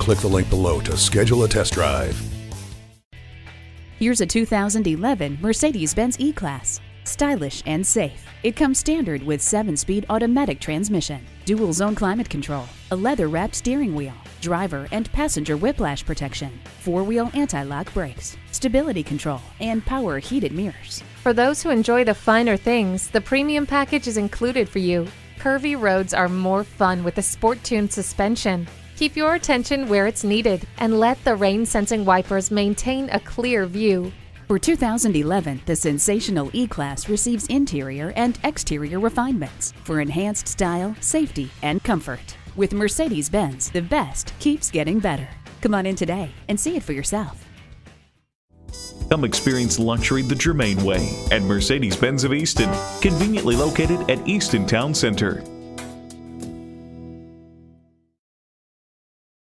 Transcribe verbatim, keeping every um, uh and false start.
click the link below to schedule a test drive. Here's a two thousand eleven Mercedes-Benz E-Class. Stylish and safe. It comes standard with seven speed automatic transmission, dual zone climate control, a leather-wrapped steering wheel, driver and passenger whiplash protection, four-wheel anti-lock brakes, stability control, and power heated mirrors. For those who enjoy the finer things, the premium package is included for you. Curvy roads are more fun with the sport-tuned suspension. Keep your attention where it's needed and let the rain-sensing wipers maintain a clear view. For two thousand eleven, the sensational E-Class receives interior and exterior refinements for enhanced style, safety, and comfort. With Mercedes-Benz, the best keeps getting better. Come on in today and see it for yourself. Come experience luxury the Germain way at Mercedes-Benz of Easton, conveniently located at Easton Town Center.